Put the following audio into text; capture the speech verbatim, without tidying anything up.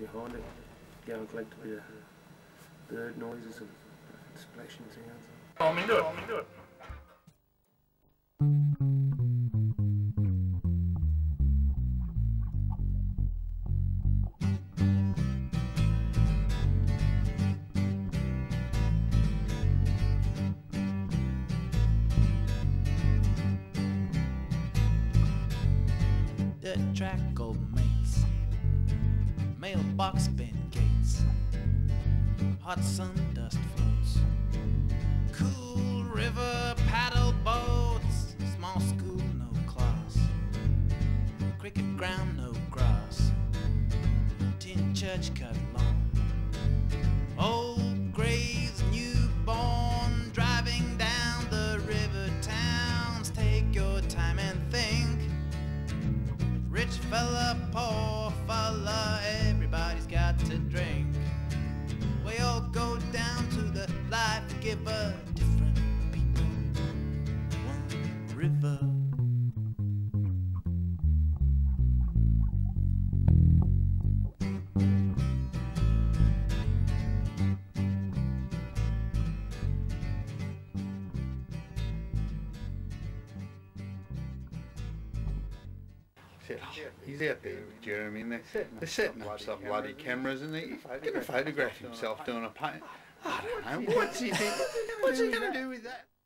behind it, go and collect a bit of bird noises and splashing sounds. Oh, I'm into it, I'm into it. Dirt track old mates, mailbox bin gates, hot sun dust floats, cool river paddle boats, small school no class, cricket ground no grass, tin church cut long, old graves newborn driving down the river towns. Take your time and think. Rich fella, poor fella, everybody's got to drink. We all go down to the life giver, different people, one river. He's out there with Jeremy and they're, they're setting up some bloody cameras and he's going to photograph himself doing a paint. I don't know, what's he think? What's he going to do with that?